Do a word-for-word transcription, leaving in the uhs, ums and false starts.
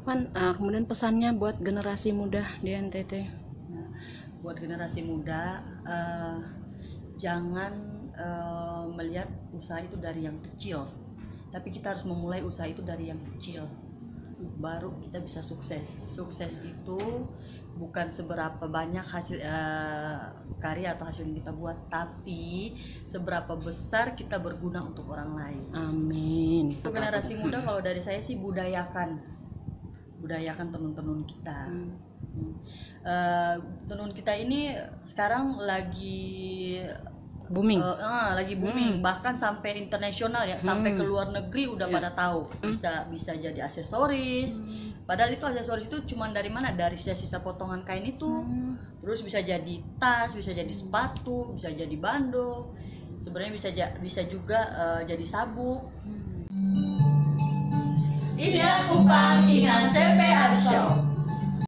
Pan, uh, kemudian pesannya buat generasi muda di N T T. Nah, buat generasi muda, uh, jangan uh, melihat usaha itu dari yang kecil, tapi kita harus memulai usaha itu dari yang kecil, baru kita bisa sukses. Sukses itu bukan seberapa banyak hasil uh, karya atau hasil yang kita buat, tapi seberapa besar kita berguna untuk orang lain. Amin. Untuk generasi muda, kalau dari saya sih budayakan, budayakan tenun-tenun kita. Hmm. Uh, tenun kita ini sekarang lagi booming, uh, uh, lagi booming, hmm. bahkan sampai internasional ya, hmm. sampai ke luar negeri udah yeah. pada tahu. Bisa bisa jadi aksesoris. Hmm. Padahal itu aksesoris itu cuma dari mana? Dari sisa-sisa potongan kain itu. Hmm. Terus bisa jadi tas, bisa jadi sepatu, bisa jadi bando. Sebenarnya bisa bisa juga uh, jadi sabuk. Hmm. Ingat Kupang, ingat C P Art Shop.